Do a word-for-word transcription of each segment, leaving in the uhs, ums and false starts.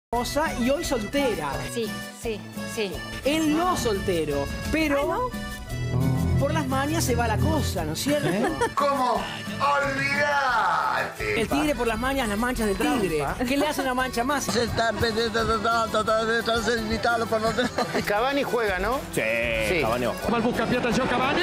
Esposa y hoy soltera. Sí, sí, sí. Él no soltero, pero por las mañas se va la cosa, ¿no es cierto? ¿Cómo? ¡Olvídate! El tigre por las mañas, las manchas del tigre. ¿Qué le hace una mancha más? Se está pendiente de tanto, invitado por los demás. Cavani juega, ¿no? Sí, Sí. Cavani va a jugar. Mal buscapié, atención, Cavani.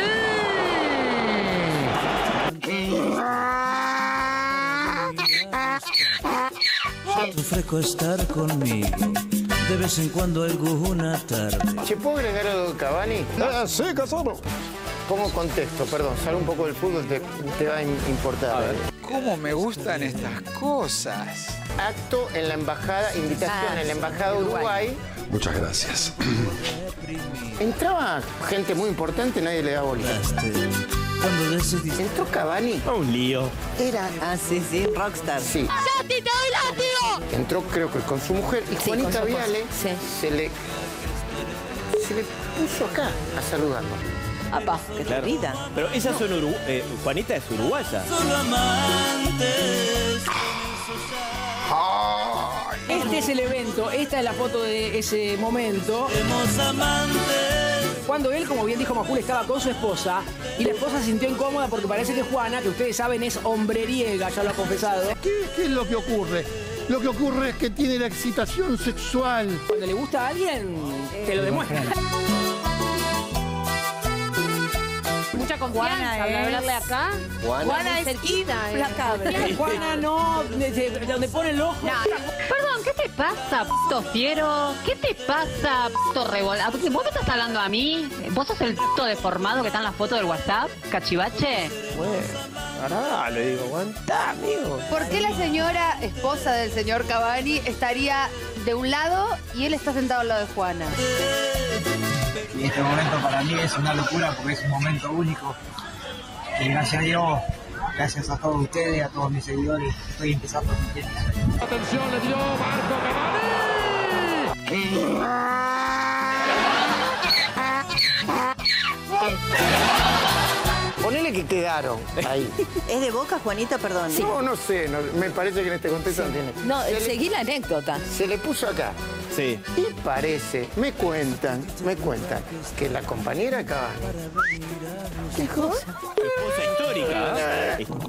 Te ofrezco estar conmigo de vez en cuando alguna tarde. ¿Se puede agregar algo de Cavani? Ah, sí, Casado. Pongo contexto, perdón, salgo un poco del fútbol, te, te va a importar. ¿Cómo me gustan estas cosas? Acto en la embajada, invitación Ah, en la embajada de Uruguay. Muchas gracias. Entraba gente muy importante, nadie le da bolilla. Cuando decidiste Entró Cavani. Un lío. Era... Ah, sí, sí, rockstar. Sí. ¡Santi, te doy látigo! Entró creo que con su mujer y Sí, Juanita con su Viale esposa, sí. se le... se le puso acá a saludarlo. Apa, qué Claro. terrida. Pero ella son Urugu eh, Juanita es uruguaya. solo amantes. Este es el evento, esta es la foto de ese momento. Somos amantes. Cuando él, como bien dijo Majul, estaba con su esposa y la esposa se sintió incómoda porque parece que Juana, que ustedes saben es hombreriega, ya lo ha confesado. ¿Qué, ¿Qué es lo que ocurre? Lo que ocurre es que tiene la excitación sexual. Cuando le gusta a alguien, te lo demuestra. Mucha confianza Juana al es- hablarle acá. Juana es cerquita. eh. implacable. Juana no, de- de- donde pone el ojo. Perdón, ¿qué te pasa, puto fiero? ¿Qué te pasa, puto revolado? ¿Vos me estás hablando a mí? ¿Vos sos el puto deformado que está en la foto del WhatsApp? ¿Cachivache? Bueno, ahora le digo, aguantá, amigo. ¿Por qué la señora esposa del señor Cavani estaría de un lado y él está sentado al lado de Juana? Y este momento para mí es una locura porque es un momento único. Y gracias a Dios, gracias a todos ustedes, a todos mis seguidores, estoy empezando a cumplir mi sueño. Atención, le dio Marco Ponele que quedaron ahí. ¿Es de Boca, Juanita? Perdón. No, no sé, no- me parece que en este contexto no tiene. No, se, le, seguí la anécdota. se le puso acá. Sí. Y parece, me cuentan, me cuentan, que la compañera Cavani dijo, Esposa histórica. ¿eh?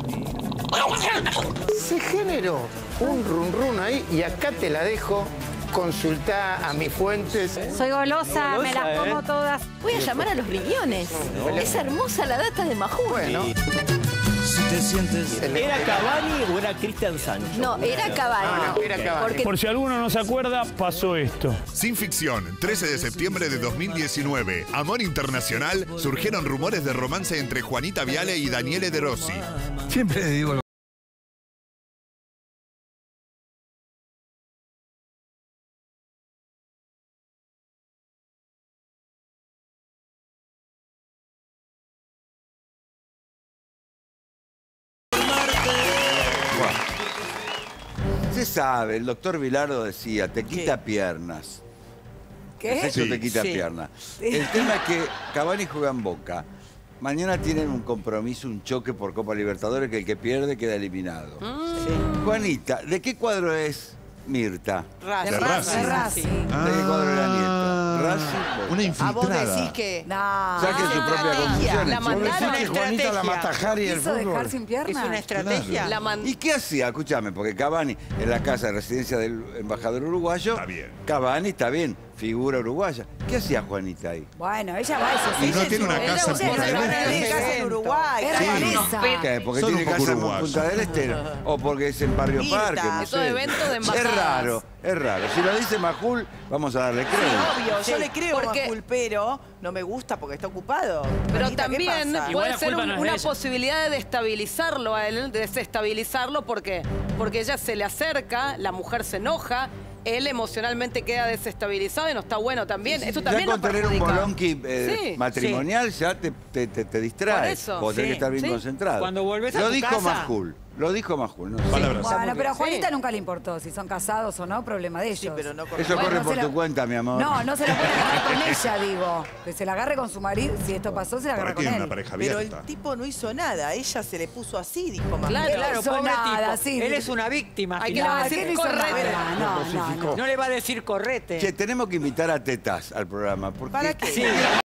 se generó un run run ahí y acá te la dejo. Consultá a mis fuentes. Soy golosa, me Golosa, las como ¿eh? todas. Voy a llamar a los riñones. Es hermosa la data de Majul. Bueno, Si te sientes ¿Era Cavani o era Cristian Sancho? No, era Cavani. no, no, era Cavani. Porque Por si alguno no se acuerda, pasó esto. Sin ficción, trece de septiembre de dos mil diecinueve. Amor internacional, surgieron rumores de romance entre Juanita Viale y Daniele De Rossi. Siempre le digo Se sabe, el doctor Bilardo decía, te quita piernas. ¿Qué? El sexo Sí. te quita Sí. piernas. El tema es que Cavani juega en Boca. Mañana tienen un compromiso, un choque por Copa Libertadores, que el que pierde queda eliminado. Juanita, ¿de qué cuadro es Mirta? De De Racing. Racing. ¿De qué cuadro era Nieto? Racing, Boca. Una A vos decís infiltrada. que... No. Saquen su propia conclusión. La chicos. mandaron que Juanita la matajari el ¿Quiso dejar fútbol. sin piernas? ¿Es una estrategia? La man- ¿Y qué hacía? Escúchame, porque Cavani en la casa de residencia del embajador uruguayo. Está bien. Cavani está bien, figura uruguaya. ¿Qué hacía Juanita ahí? Bueno, ella va a eso. Y no tiene una casa en Punta del Este. casa en Uruguay. Es Sí. realeza. ¿Qué? ¿Porque Son tiene un poco casa en uruguayos. Punta del Este? ¿O porque es en Barrio Mirta. Parque? No Esos sé. eventos de Es embajadas. raro, es raro. Si lo dice Majul, vamos a darle crédito. Obvio, yo le creo porque- a Majul, pero no me gusta porque está ocupado. Pero Juanita, ¿qué también pasa? puede ser un- una posibilidad de destabilizarlo a él, de desestabilizarlo, porque porque ella se le acerca, la mujer se enoja, él emocionalmente queda desestabilizado y no está bueno también. Eso también ya con lo tener un perjudica. bolonqui eh, Sí. matrimonial ya te, te, te, te distraes. Por eso. Vos tenés Sí. que estar bien Sí. concentrado. Cuando volvés a Lo tu dijo casa- Majul. Lo dijo Majul, ¿no? Palabras. Bueno, pero a Juanita nunca le importó si son casados o no, problema de ellos. Sí, pero no Eso corre bueno, por tu lo... cuenta, mi amor. No, no se la puede agarrar con ella, digo. Que se la agarre con su marido. Si esto pasó, se la agarra con él. Una pareja pero el tipo no hizo nada. Ella se le puso así, dijo Majul. Claro, claro, pobre nada, tipo. sí. Él es una víctima. Hay que no, decir correte. No, no, no. No le va a decir correte. Che, tenemos que invitar a Tetas al programa. ¿Para qué? Sí.